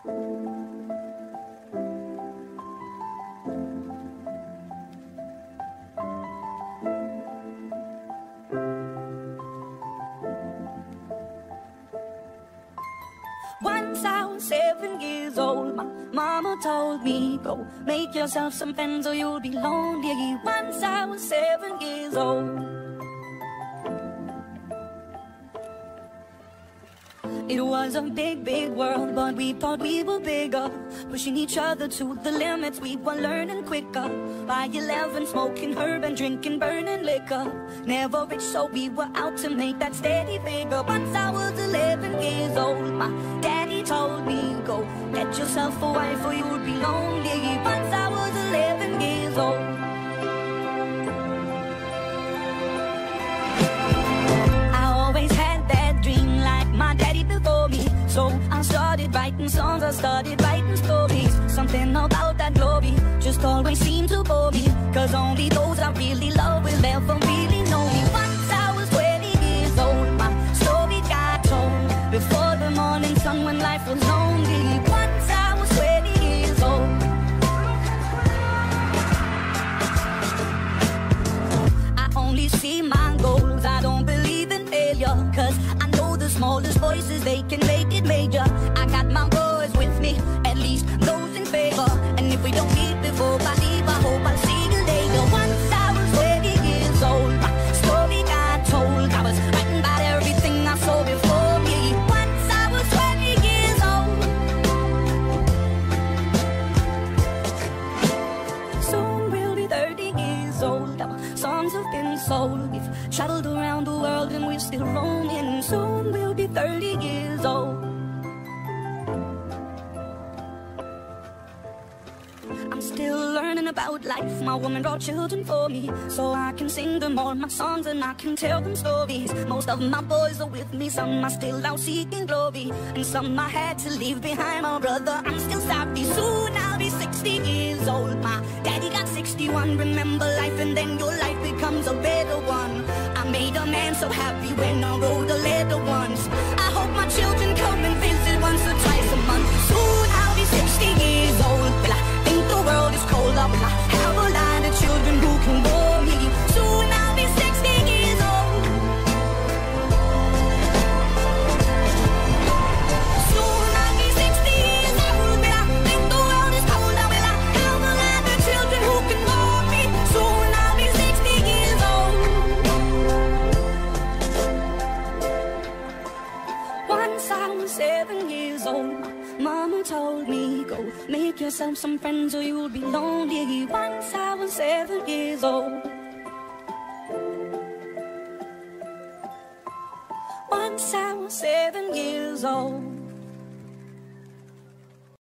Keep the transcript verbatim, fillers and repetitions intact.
Once I was seven years old, my mama told me, go make yourself some friends or you'll be lonely. Once I was seven years old. It was a big, big world, but we thought we were bigger, pushing each other to the limits. We were learning quicker. By eleven, smoking herb and drinking burning liquor. Never rich, so we were out to make that steady figure. Once I was eleven years old, my daddy told me, go get yourself a wife or you'll be lonely. Once I was eleven years old. So I started writing songs, I started writing stories. Something about that glory just always seemed to bore me, cause only those I really love will ever really know me. Once I was twenty years old, my story got told before the morning sun when life was lonely. Once I was twenty years old. I only see my goals, I don't believe in failure, cause I know the smallest voices, they can make it major. I got my boys with me, at least those in favor. And if we don't meet before I leave, I hope I'll see you later. Once I was twenty years old, my story got told. I was writing about everything I saw before me. Once I was twenty years old. Soon we'll be thirty years old. Our songs have been sold. We've traveled around the world and we're still roaming. Soon we'll be thirty years old. I'm still learning about life. My woman brought children for me, so I can sing them all my songs and I can tell them stories. Most of my boys are with me, some are still out seeking glory, and some I had to leave behind. My brother, I'm still sorry. Soon I'll be sixty years old. My daddy got sixty-one. Remember life and then your life becomes a better one. I made a man so happy when I wrote a letter once. I hope my children come and visit once or twice a month. Soon I'll be sixty years old. Will I think the world is cold? Or will I have a lot of children who can bore me? Soon I'll be sixty years old. Soon I'll be sixty years old. Will I think the world is cold? Or will I have a lot of children who can bore me? Soon I'll be sixty years old. Once I was seven years old, mama told me, go make yourself some friends or you'll be lonely. Once I was seven years old. Once I was seven years old.